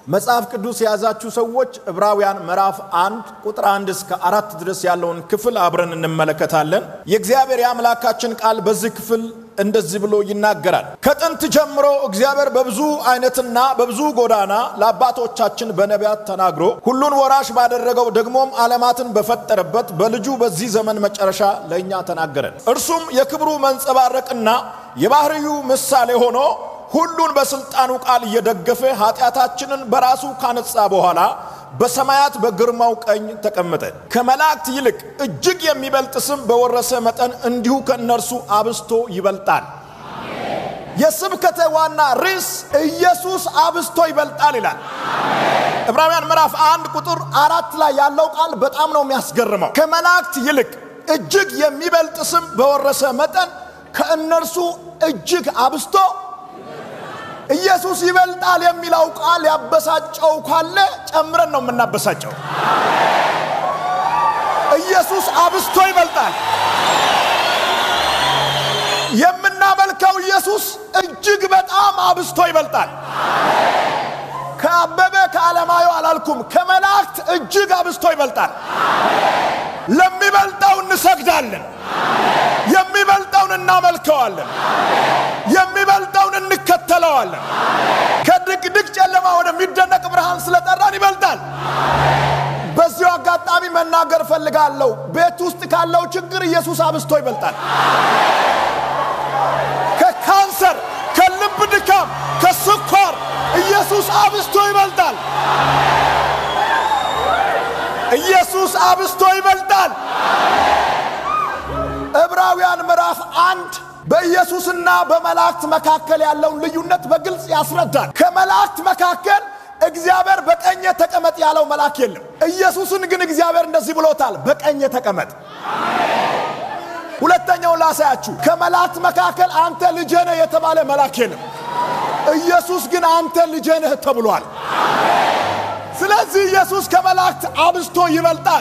መጽሐፍ ቅዱስ ያዛችሁ ሰዎች ዕብራውያን ምዕራፍ 1 ቁጥር 1 እስከ 4 ድረስ ያለውን ክፍል አብረን እንመለከታለን። የእግዚአብሔር የአምላካችን ቃል በዚህ ክፍል እንደዚህ ብሎ ይናገራል። ከጥንት ጀምሮ እግዚአብሔር በብዙ አይነትና በብዙ ጎዳና ለአባቶቻችን በነቢያት ተናግሮ ሁሉን ወራሽ ባደረገው ደግሞም ዓለማትን በፈጠረበት በልጁ በዚህ ዘመን መጨረሻ ለኛ ተናገረን። እርሱም የክብሩ መንጸባረቅና የባህሪው ምሳሌ ሆኖ ሁሉን በስልጣኑ ቃል እየደገፈ ኃጢአታችንን በራሱ ካነጻ በኋላ በሰማያት በግርማው ቀኝ ተቀመጠ። ከመላእክት ይልቅ እጅግ የሚበልጥ ስም በወረሰ መጠን እንዲሁ ከነርሱ አብስቶ ይበልጣል። የስብከተ ዋና ርዕስ ኢየሱስ አብስቶ ይበልጣል ይላል። ዕብራውያን ምዕራፍ 1 ቁጥር 4 ላይ ያለው ቃል በጣም ነው የሚያስገርመው። ከመላእክት ይልቅ እጅግ የሚበልጥ ስም በወረሰ መጠን ከነርሱ እጅግ አብስቶ ኢየሱስ ይበልጣል የሚለው ቃል ያበሳጨው ካለ ጨምረን ነው የምናበሳጨው። ኢየሱስ አብስቶ ይበልጣል። የምናመልከው ኢየሱስ እጅግ በጣም አብስቶ ይበልጣል። ከአበበ ከዓለማዩ አላልኩም፣ ከመላእክት እጅግ አብስቶ ይበልጣል። ለሚበልጠው እንሰግዳለን፣ የሚበልጠውን እናመልከዋለን፣ የሚበልጠውን እንከተለዋለን። ከድቅድቅ ጨለማ ወደሚደነቅ ብርሃን ስለጠራን ይበልጣል። በዚህ አጋጣሚ መናገር ፈልጋለሁ፣ ቤት ውስጥ ካለው ችግር ኢየሱስ አብስቶ ይበልጣል። ከካንሰር፣ ከልብ ድካም፣ ከስኳር ኢየሱስ አብስቶ ይበልጣል። ኢየሱስ አብስቶ ይበልጣል። ዕብራውያን ምዕራፍ 1 በኢየሱስና በመላእክት መካከል ያለውን ልዩነት በግልጽ ያስረዳል። ከመላእክት መካከል እግዚአብሔር በቀኝ ተቀመጥ ያለው መልአክ የለም። ኢየሱስን ግን እግዚአብሔር እንደዚህ ብሎታል፣ በቀኝ ተቀመጥ። ሁለተኛው ላሳያችሁ፣ ከመላእክት መካከል አንተ ልጄ ነህ የተባለ መልአክ የለም። ኢየሱስ ግን አንተ ልጄ ነህ ተብሏል። ስለዚህ ኢየሱስ ከመላእክት አብስቶ ይበልጣል።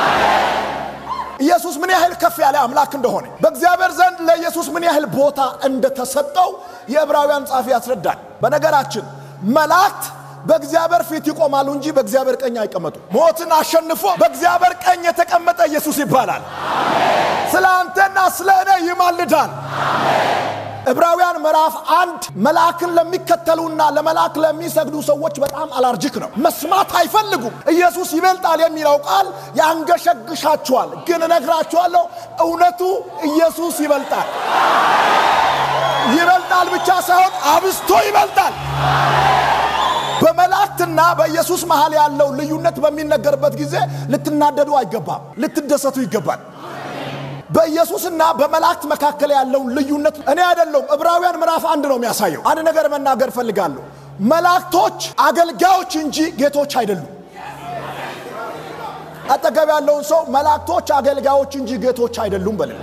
ኢየሱስ ምን ያህል ከፍ ያለ አምላክ እንደሆነ በእግዚአብሔር ዘንድ ለኢየሱስ ምን ያህል ቦታ እንደተሰጠው የዕብራውያን ጻፊ ያስረዳል። በነገራችን መላእክት በእግዚአብሔር ፊት ይቆማሉ እንጂ በእግዚአብሔር ቀኝ አይቀመጡ። ሞትን አሸንፎ በእግዚአብሔር ቀኝ የተቀመጠ ኢየሱስ ይባላል። ስለ አንተና ስለ እኔ ይማልዳል። ዕብራውያን ምዕራፍ 1 መላእክን ለሚከተሉና ለመላእክ ለሚሰግዱ ሰዎች በጣም አላርጂክ ነው። መስማት አይፈልጉም። ኢየሱስ ይበልጣል የሚለው ቃል ያንገሸግሻቸዋል። ግን እነግራችኋለሁ፣ እውነቱ ኢየሱስ ይበልጣል። ይበልጣል ብቻ ሳይሆን አብስቶ ይበልጣል። በመላእክትና በኢየሱስ መሃል ያለው ልዩነት በሚነገርበት ጊዜ ልትናደዱ አይገባም፣ ልትደሰቱ ይገባል። በኢየሱስና በመላእክት መካከል ያለው ልዩነት እኔ አይደለም ዕብራውያን ምዕራፍ 1 ነው የሚያሳየው። አንድ ነገር መናገር ፈልጋለሁ። መላእክቶች አገልጋዮች እንጂ ጌቶች አይደሉም። አጠገብ ያለውን ሰው መላእክቶች አገልጋዮች እንጂ ጌቶች አይደሉም በል።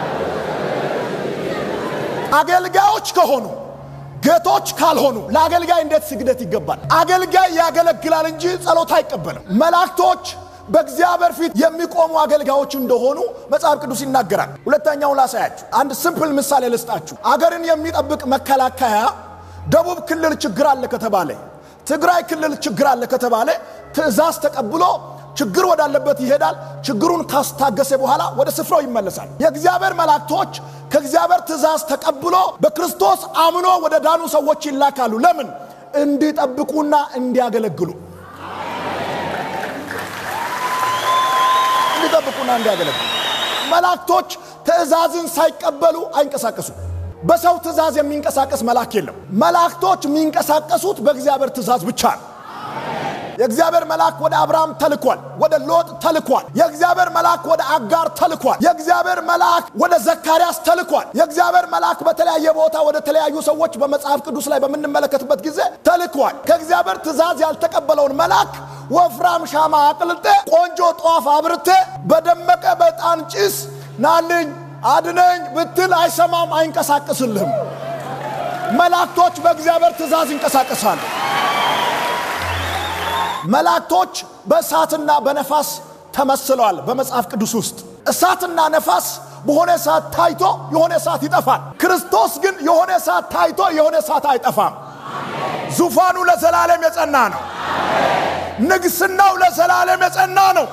አገልጋዮች ከሆኑ ጌቶች ካልሆኑ ለአገልጋይ እንዴት ስግደት ይገባል? አገልጋይ ያገለግላል እንጂ ጸሎት አይቀበልም። መላእክቶች በእግዚአብሔር ፊት የሚቆሙ አገልጋዮች እንደሆኑ መጽሐፍ ቅዱስ ይናገራል። ሁለተኛው ላሳያችሁ፣ አንድ ሲምፕል ምሳሌ ልስጣችሁ። አገርን የሚጠብቅ መከላከያ ደቡብ ክልል ችግር አለ ከተባለ፣ ትግራይ ክልል ችግር አለ ከተባለ ትዕዛዝ ተቀብሎ ችግር ወዳለበት ይሄዳል። ችግሩን ካስታገሰ በኋላ ወደ ስፍራው ይመለሳል። የእግዚአብሔር መላእክቶች ከእግዚአብሔር ትዕዛዝ ተቀብሎ በክርስቶስ አምኖ ወደ ዳኑ ሰዎች ይላካሉ። ለምን? እንዲጠብቁና እንዲያገለግሉ። እንዲጠብቁና እንዲያገለግሉ። መላእክቶች ትዕዛዝን ሳይቀበሉ አይንቀሳቀሱ። በሰው ትዕዛዝ የሚንቀሳቀስ መልአክ የለም። መላእክቶች የሚንቀሳቀሱት በእግዚአብሔር ትዕዛዝ ብቻ ነው። የእግዚአብሔር መልአክ ወደ አብርሃም ተልኳል፣ ወደ ሎጥ ተልኳል። የእግዚአብሔር መልአክ ወደ አጋር ተልኳል። የእግዚአብሔር መልአክ ወደ ዘካርያስ ተልኳል። የእግዚአብሔር መልአክ በተለያየ ቦታ ወደ ተለያዩ ሰዎች በመጽሐፍ ቅዱስ ላይ በምንመለከትበት ጊዜ ተልኳል። ከእግዚአብሔር ትዕዛዝ ያልተቀበለውን መልአክ ወፍራም ሻማ አቅልጤ ቆንጆ ጧፍ አብርቴ በደመቀ በጣን ጭስ ናልኝ አድነኝ ብትል አይሰማም፣ አይንቀሳቀስልህም። መላእክቶች በእግዚአብሔር ትዕዛዝ ይንቀሳቀሳሉ። መላእክቶች በእሳትና በነፋስ ተመስለዋል። በመጽሐፍ ቅዱስ ውስጥ እሳትና ነፋስ በሆነ ሰዓት ታይቶ የሆነ ሰዓት ይጠፋል። ክርስቶስ ግን የሆነ ሰዓት ታይቶ የሆነ ሰዓት አይጠፋም። ዙፋኑ ለዘላለም የጸና ነው። ንግስናው ለዘላለም የጸና ነው።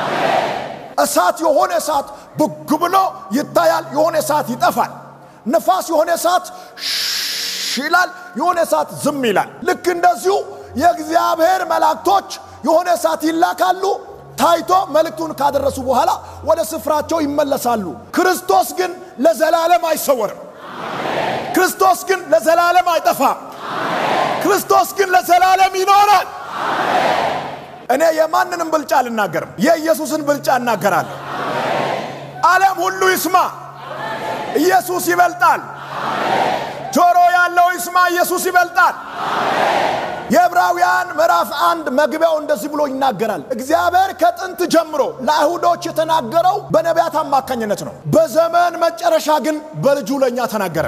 እሳት የሆነ እሳት ብግ ብሎ ይታያል፣ የሆነ እሳት ይጠፋል። ነፋስ የሆነ እሳት ይላል፣ የሆነ እሳት ዝም ይላል። ልክ እንደዚሁ የእግዚአብሔር መላእክቶች የሆነ እሳት ይላካሉ፣ ታይቶ መልእክቱን ካደረሱ በኋላ ወደ ስፍራቸው ይመለሳሉ። ክርስቶስ ግን ለዘላለም አይሰወርም። ክርስቶስ ግን ለዘላለም አይጠፋም። ክርስቶስ ግን ለዘላለም ይኖራል። እኔ የማንንም ብልጫ አልናገርም፣ የኢየሱስን ብልጫ እናገራለሁ። ዓለም ሁሉ ይስማ፣ ኢየሱስ ይበልጣል። ጆሮ ያለው ይስማ፣ ኢየሱስ ይበልጣል። የዕብራውያን ምዕራፍ 1 መግቢያው እንደዚህ ብሎ ይናገራል። እግዚአብሔር ከጥንት ጀምሮ ለአይሁዶች የተናገረው በነቢያት አማካኝነት ነው። በዘመን መጨረሻ ግን በልጁ ለኛ ተናገረ።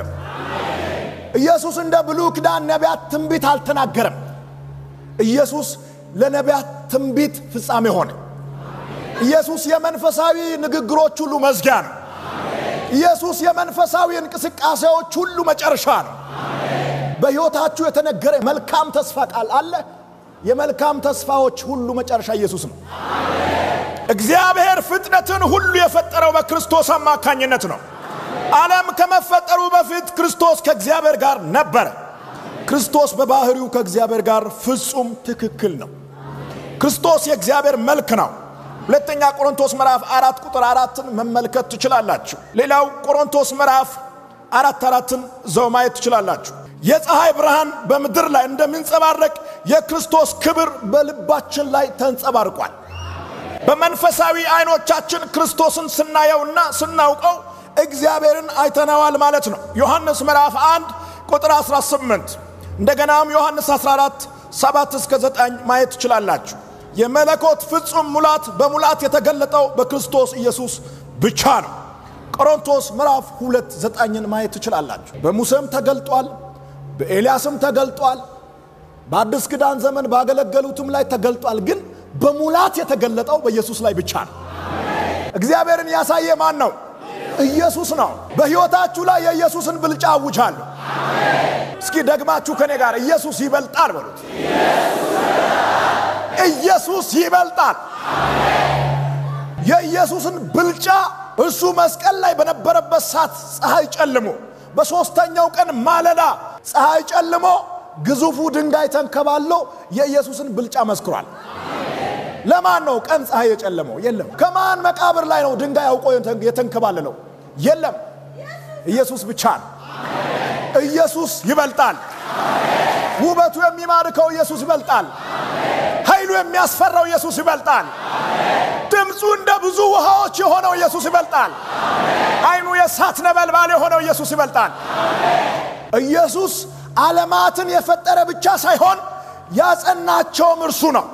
ኢየሱስ እንደ ብሉይ ኪዳን ነቢያት ትንቢት አልተናገረም። ኢየሱስ ለነቢያት ትንቢት ፍጻሜ ሆነ። ኢየሱስ የመንፈሳዊ ንግግሮች ሁሉ መዝጊያ ነው። ኢየሱስ የመንፈሳዊ እንቅስቃሴዎች ሁሉ መጨረሻ ነው። በሕይወታችሁ የተነገረ መልካም ተስፋ ቃል አለ። የመልካም ተስፋዎች ሁሉ መጨረሻ ኢየሱስ ነው። እግዚአብሔር ፍጥረትን ሁሉ የፈጠረው በክርስቶስ አማካኝነት ነው። ዓለም ከመፈጠሩ በፊት ክርስቶስ ከእግዚአብሔር ጋር ነበር። ክርስቶስ በባህሪው ከእግዚአብሔር ጋር ፍጹም ትክክል ነው። ክርስቶስ የእግዚአብሔር መልክ ነው። ሁለተኛ ቆሮንቶስ ምዕራፍ 4 ቁጥር 4ን መመልከት ትችላላችሁ። ሌላው ቆሮንቶስ ምዕራፍ 4:4ን ዘው ማየት ትችላላችሁ። የፀሐይ ብርሃን በምድር ላይ እንደሚንጸባረቅ የክርስቶስ ክብር በልባችን ላይ ተንጸባርቋል። በመንፈሳዊ አይኖቻችን ክርስቶስን ስናየውና ስናውቀው እግዚአብሔርን አይተናዋል ማለት ነው። ዮሐንስ ምዕራፍ 1 ቁጥር 18 እንደገናም ዮሐንስ 14:7-9 ማየት ትችላላችሁ። የመለኮት ፍጹም ሙላት በሙላት የተገለጠው በክርስቶስ ኢየሱስ ብቻ ነው። ቆሮንቶስ ምዕራፍ 2:9ን ማየት ትችላላችሁ። በሙሴም ተገልጧል፣ በኤልያስም ተገልጧል፣ በአዲስ ኪዳን ዘመን ባገለገሉትም ላይ ተገልጧል። ግን በሙላት የተገለጠው በኢየሱስ ላይ ብቻ ነው። እግዚአብሔርን ያሳየ ማን ነው? ኢየሱስ ነው። በሕይወታችሁ ላይ የኢየሱስን ብልጫ አውጃለሁ። እስኪ ደግማችሁ ከኔ ጋር ኢየሱስ ይበልጣል በሉት። ኢየሱስ ይበልጣል። የኢየሱስን ብልጫ እሱ መስቀል ላይ በነበረበት ሰዓት ፀሐይ ጨልሞ፣ በሶስተኛው ቀን ማለዳ ፀሐይ ጨልሞ ግዙፉ ድንጋይ ተንከባሎ የኢየሱስን ብልጫ መስክሯል። ለማን ነው ቀን ፀሐይ የጨለመው? የለም። ከማን መቃብር ላይ ነው ድንጋይ አውቆ የተንከባለለው? የለም። ኢየሱስ ብቻ ነው። ኢየሱስ ይበልጣል። ውበቱ የሚማርከው ኢየሱስ ይበልጣል። ኃይሉ የሚያስፈራው ኢየሱስ ይበልጣል። ድምፁ እንደ ብዙ ውሃዎች የሆነው ኢየሱስ ይበልጣል። አይኑ የእሳት ነበልባል የሆነው ኢየሱስ ይበልጣል። ኢየሱስ ዓለማትን የፈጠረ ብቻ ሳይሆን ያጸናቸውም እርሱ ነው።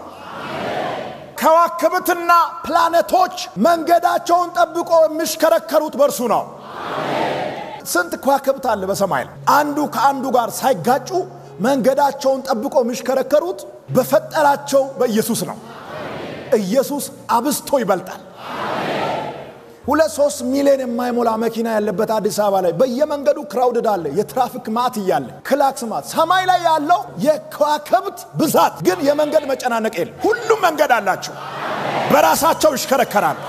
ከዋክብትና ፕላኔቶች መንገዳቸውን ጠብቆ የሚሽከረከሩት በርሱ ነው። ስንት ከዋክብት አለ በሰማይ ላይ? አንዱ ከአንዱ ጋር ሳይጋጩ መንገዳቸውን ጠብቆ የሚሽከረከሩት በፈጠራቸው በኢየሱስ ነው። ኢየሱስ አብስቶ ይበልጣል። 2-3 ሚሊዮን የማይሞላ መኪና ያለበት አዲስ አበባ ላይ በየመንገዱ ክራውድድ አለ። የትራፊክ ማት ይያለ ክላክስ ማት። ሰማይ ላይ ያለው የከዋክብት ብዛት ግን የመንገድ መጨናነቅ የለም። ሁሉም መንገድ አላቸው፣ በራሳቸው ይሽከረከራሉ።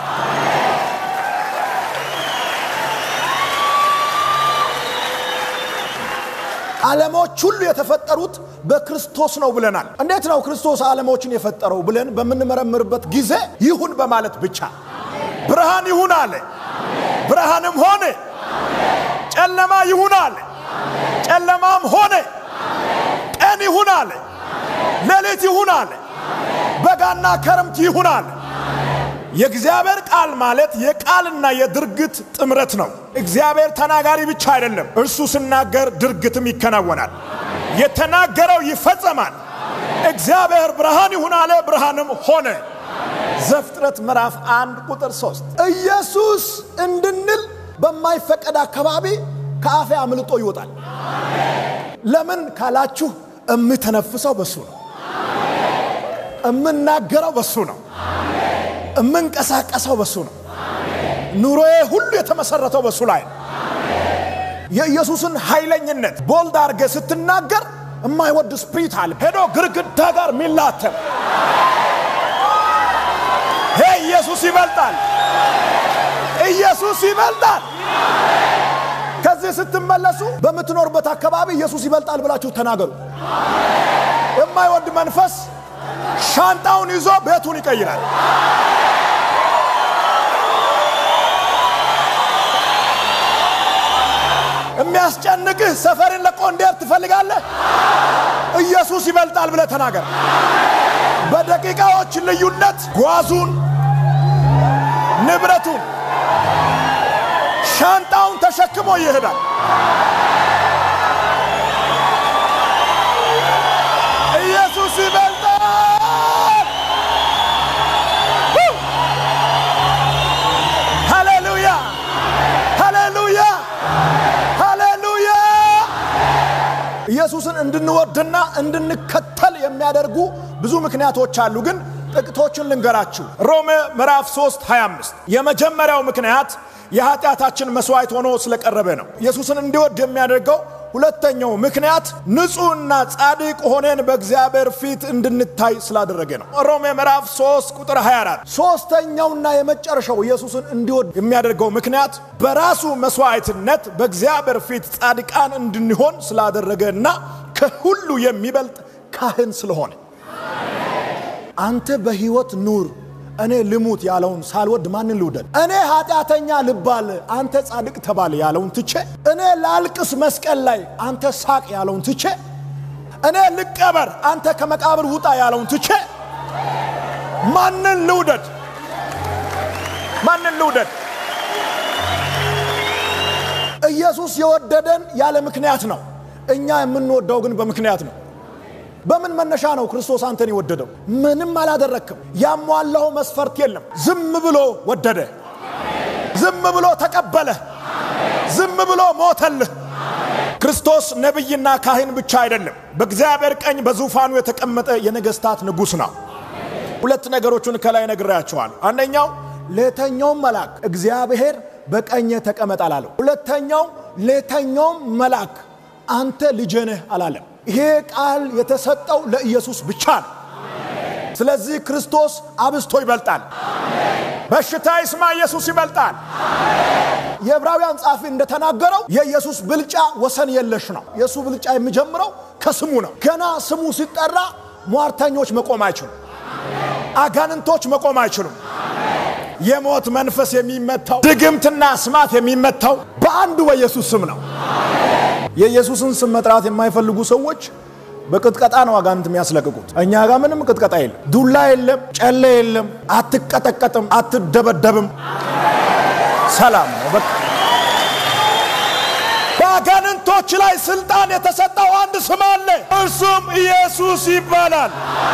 ዓለሞች ሁሉ የተፈጠሩት በክርስቶስ ነው ብለናል። እንዴት ነው ክርስቶስ ዓለሞችን የፈጠረው ብለን በመንመረምርበት ጊዜ ይሁን በማለት ብቻ ብርሃን ይሁን አለ፣ ብርሃንም ሆነ። ጨለማ ይሁን አለ፣ ጨለማም ሆነ። ቀን ይሁን አለ፣ ሌሊት ይሁን አለ፣ በጋና ክረምት ይሁን አለ። የእግዚአብሔር ቃል ማለት የቃልና የድርግት ጥምረት ነው። እግዚአብሔር ተናጋሪ ብቻ አይደለም፣ እርሱ ሲናገር ድርግትም ይከናወናል። የተናገረው ይፈጸማል። እግዚአብሔር ብርሃን ይሁን አለ፣ ብርሃንም ሆነ። ዘፍጥረት ምዕራፍ 1 ቁጥር 3 ኢየሱስ እንድንል በማይፈቀድ አካባቢ ከአፌ አምልጦ ይወጣል። ለምን ካላችሁ እምተነፍሰው በሱ ነው፣ እምናገረው በሱ ነው፣ እምንቀሳቀሰው በሱ ነው። ኑሮዬ ሁሉ የተመሰረተው በሱ ላይ ነው። የኢየሱስን ኃይለኝነት ቦልድ አድርገህ ስትናገር የማይወድ ስፒሪት አለ ሄዶ ግርግዳ ጋር ሚላተም ኢየሱስ ይበልጣል ኢየሱስ ይበልጣል ከዚህ ስትመለሱ በመትኖርበት አካባቢ ኢየሱስ ይበልጣል ብላችሁ ተናገሩ የማይወድ መንፈስ ሻንጣውን ይዞ ቤቱን ይቀይራል የሚያስጨንቅህ ሰፈርን ለቆ እንዴት ትፈልጋለህ ኢየሱስ ይበልጣል ብለህ ተናገር በደቂቃዎች ልዩነት ጓዙን ንብረቱን ሻንጣውን ተሸክሞ ይሄዳል ኢየሱስ ይበልጣል ሃሌሉያ ሃሌሉያ ሃሌሉያ ኢየሱስን እንድንወድና እንድንከተል የሚያደርጉ ብዙ ምክንያቶች አሉ ግን ጥቂቶችን ልንገራችሁ ሮሜ ምዕራፍ 3:25 የመጀመሪያው ምክንያት የኃጢአታችን መስዋዕት ሆኖ ስለቀረበ ነው ኢየሱስን እንዲወድ የሚያደርገው ሁለተኛው ምክንያት ንጹህና ጻድቅ ሆነን በእግዚአብሔር ፊት እንድንታይ ስላደረገ ነው ሮሜ ምዕራፍ 3:24 ሶስተኛውና የመጨረሻው ኢየሱስን እንዲወድ የሚያደርገው ምክንያት በራሱ መስዋዕትነት በእግዚአብሔር ፊት ጻድቃን እንድንሆን ስላደረገና ከሁሉ የሚበልጥ ካህን ስለሆነ አንተ በህይወት ኑር እኔ ልሙት ያለውን ሳልወድ ማንን ልውደድ እኔ ኃጢአተኛ ልባል አንተ ጻድቅ ተባለ ያለውን ትቼ እኔ ላልቅስ መስቀል ላይ አንተ ሳቅ ያለውን ትቼ እኔ ልቀበር አንተ ከመቃብር ውጣ ያለውን ትቼ ማንን ልውደድ ኢየሱስ የወደደን ያለ ምክንያት ነው እኛ የምንወደው ግን በምክንያት ነው በምን መነሻ ነው ክርስቶስ አንተን ይወደደው ምንም አላደረክም ያሟላው መስፈርት የለም ዝም ብሎ ወደደ ዝም ብሎ ተቀበለ ዝም ብሎ ሞተልህ ክርስቶስ ነብይና ካህን ብቻ አይደለም በእግዚአብሔር ቀኝ በዙፋኑ የተቀመጠ የነገስታት ንጉስ ነው ሁለት ነገሮችን ከላይ ነግሬያችኋለሁ አንደኛው ለተኛው መልአክ እግዚአብሔር በቀኝ ተቀመጥ አላለው ሁለተኛው ለተኛው መልአክ አንተ ልጅ ነህ አላለም ይሄ ቃል የተሰጠው ለኢየሱስ ብቻ ነው ስለዚህ ክርስቶስ አብስቶ ይበልጣል በሽታ ይስማ ኢየሱስ ይበልጣል የዕብራውያን ጻፊ እንደተናገረው የኢየሱስ ብልጫ ወሰን የለሽ ነው የሱ ብልጫ የሚጀምረው ከስሙ ነው ገና ስሙ ሲጠራ ሟርተኞች መቆም አይችሉም አጋንንቶች መቆም አይችሉም የሞት መንፈስ የሚመታው ድግምትና ስማት የሚመታው በአንዱ በኢየሱስ ስም ነው የኢየሱስን ስም መጥራት የማይፈልጉ ሰዎች በቅጥቀጣ ነው አጋንንት የሚያስለቅቁት እኛ ጋር ምንም ቅጥቀጣ የለም ዱላ የለም ጨለ የለም አትቀጠቀጥም አትደበደብም ሰላም ነው በቃ በአጋንንቶች ላይ ስልጣን የተሰጠው አንድ ስም አለ እርሱም ኢየሱስ ይባላል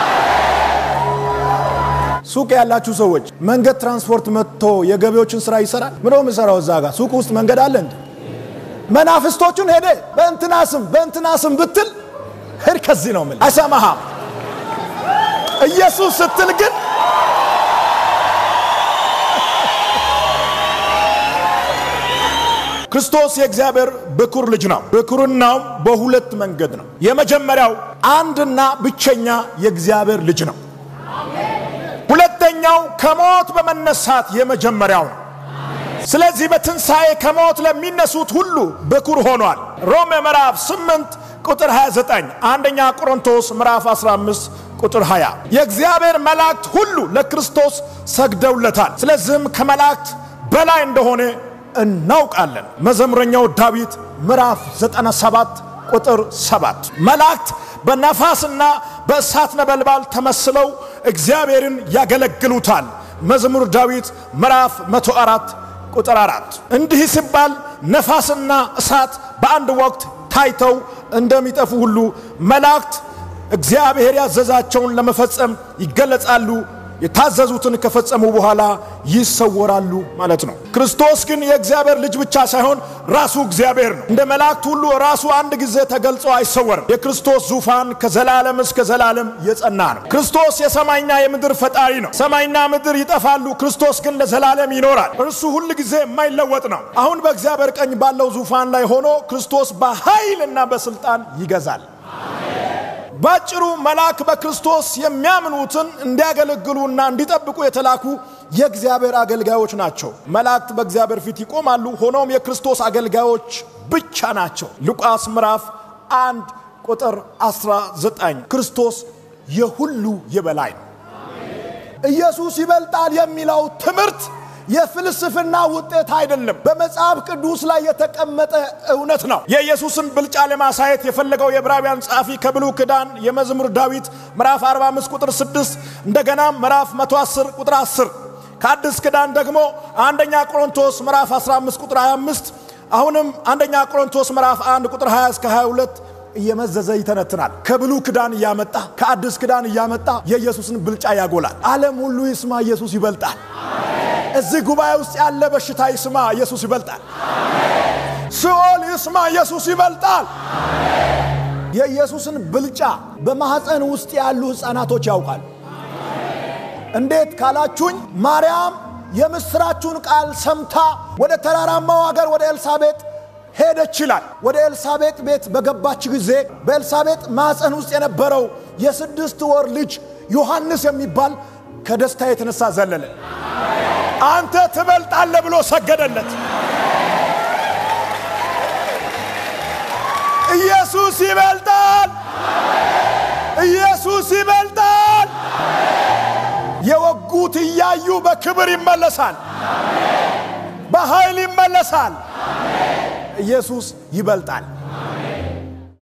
ሱቅ ያላችሁ ሰዎች መንገድ ትራንስፖርት መጥቶ የገበያዎችን ስራ ይሰራል ምንም ይሰራው እዛ ጋር ሱቅ ውስጥ መንገድ አለ እንዴ መናፍስቶቹን ሄደ በእንትናስም ብትል ሄድ ከዚህ ነው ማለት አይሰማህም ኢየሱስ ስትል ግን ክርስቶስ የእግዚአብሔር በኩር ልጅ ነው በኩርናው በሁለት መንገድ ነው የመጀመሪያው አንድና ብቸኛ የእግዚአብሔር ልጅ ነው ሁለተኛው ከሞት በመነሳት የመጀመሪያው ነው ስለዚህ በትንሳኤ ከሞት ለሚነሱት ሁሉ በኩር ሆኗል ሮሜ ምዕራፍ 8 ቁጥር 29 አንደኛ ቆሮንቶስ ምዕራፍ 15 ቁጥር 20 የእግዚአብሔር መላእክት ሁሉ ለክርስቶስ ሰግደውለታል ስለዚህም ከመላእክት በላይ እንደሆነ እናውቃለን መዘምረኛው ዳዊት ምዕራፍ 97 ቁጥር 7 መላእክት በነፋስና በእሳት ነበልባል ተመስለው እግዚአብሔርን ያገለግሉታል መዝሙር ዳዊት ምዕራፍ 104 ቁጥር 4 እንዲህ ሲባል ነፋስና እሳት በአንድ ወቅት ታይተው እንደሚጠፉ ሁሉ መላእክት እግዚአብሔር ያዘዛቸውን ለመፈጸም ይገለጻሉ የታዘዙትን ከፈጸሙ በኋላ ይሰወራሉ ማለት ነው ክርስቶስ ግን የእግዚአብሔር ልጅ ብቻ ሳይሆን ራሱ እግዚአብሔር ነው እንደ መላእክት ሁሉ ራሱ አንድ ጊዜ ተገልጾ አይሰወርም የክርስቶስ ዙፋን ከዘላለም እስከ ዘላለም የጸና ነው ክርስቶስ የሰማይና የምድር ፈጣሪ ነው ሰማይና ምድር ይጠፋሉ ክርስቶስ ግን ለዘላለም ይኖራል እርሱ ሁሉ ጊዜ የማይለወጥ ነው አሁን በእግዚአብሔር ቀኝ ባለው ዙፋን ላይ ሆኖ ክርስቶስ በኃይልና በስልጣን ይገዛል ባጭሩ መልአክ በክርስቶስ የሚያምኑትን እንዲያገለግሉና እንዲጠብቁ የተላኩ የእግዚአብሔር አገልጋዮች ናቸው። መላእክት በእግዚአብሔር ፊት ይቆማሉ፣ ሆኖም የክርስቶስ አገልጋዮች ብቻ ናቸው። ሉቃስ ምዕራፍ 1 ቁጥር 19 ክርስቶስ የሁሉ የበላይ ነው። ኢየሱስ ይበልጣል የሚለው ትምህርት የፍልስፍና ውጤት አይደለም፣ በመጽሐፍ ቅዱስ ላይ የተቀመጠ እውነት ነው። የኢየሱስን ብልጫ ለማሳየት የፈለገው የዕብራውያን ጻፊ ከብሉይ ኪዳን የመዝሙር ዳዊት ምዕራፍ 45 ቁጥር 6 እንደገና ምዕራፍ 110 ቁጥር 10 ከአዲስ ኪዳን ደግሞ አንደኛ ቆሮንቶስ ምዕራፍ 15 ቁጥር 25 አሁንም አንደኛ ቆሮንቶስ ምዕራፍ 1 ቁጥር 20 እስከ 22 እየመዘዘ ይተነትናል። ከብሉይ ኪዳን ያመጣ ከአዲስ ኪዳን ያመጣ የኢየሱስን ብልጫ ያጎላል። ዓለም ሁሉ ይስማ ኢየሱስ ይበልጣል። እዚህ ጉባኤ ውስጥ ያለ በሽታ ይስማ ኢየሱስ ይበልጣል። ሲኦል ይስማ ኢየሱስ ይበልጣል። የኢየሱስን ብልጫ በማህፀን ውስጥ ያሉ ሕፃናቶች ያውቃል። እንዴት ካላችሁኝ ማርያም የምስራቹን ቃል ሰምታ ወደ ተራራማው ሀገር ወደ ኤልሳቤጥ ሄደች ይላል። ወደ ኤልሳቤጥ ቤት በገባች ጊዜ በኤልሳቤጥ ማህፀን ውስጥ የነበረው የ6 ወር ልጅ ዮሐንስ የሚባል ከደስታ የተነሳ ዘለለ። አንተ ትበልጣለህ ብሎ ሰገደለት። ኢየሱስ ይበልጣል። ኢየሱስ ይበልጣል። የወጉት ያዩ በክብር ይመለሳል፣ በኃይል ይመለሳል። ኢየሱስ ይበልጣል።